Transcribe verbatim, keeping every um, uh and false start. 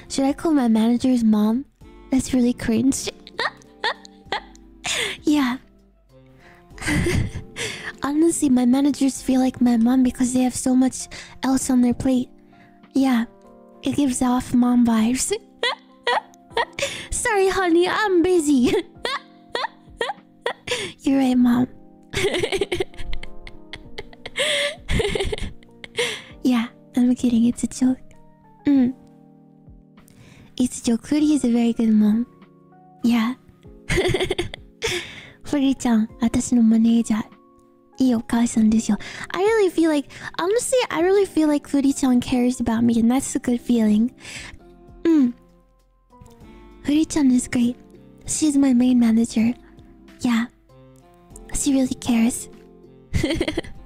Should I call my manager's mom? That's really cringe. Yeah. Honestly, my managers feel like my mom because they have so much else on their plate. Yeah. It gives off mom vibes. Sorry, honey, I'm busy. You're right, mom. Yeah, I'm kidding. It's a joke. Mm. It's a joke. Kuri is a very good mom. Yeah. Furi-chan, 私のマネージャー。いいお母さんですよ。I really feel like, honestly, I really feel like Furi-chan cares about me, and that's a good feeling. Mm. Furi-chan is great. She's my main manager. Yeah. She really cares.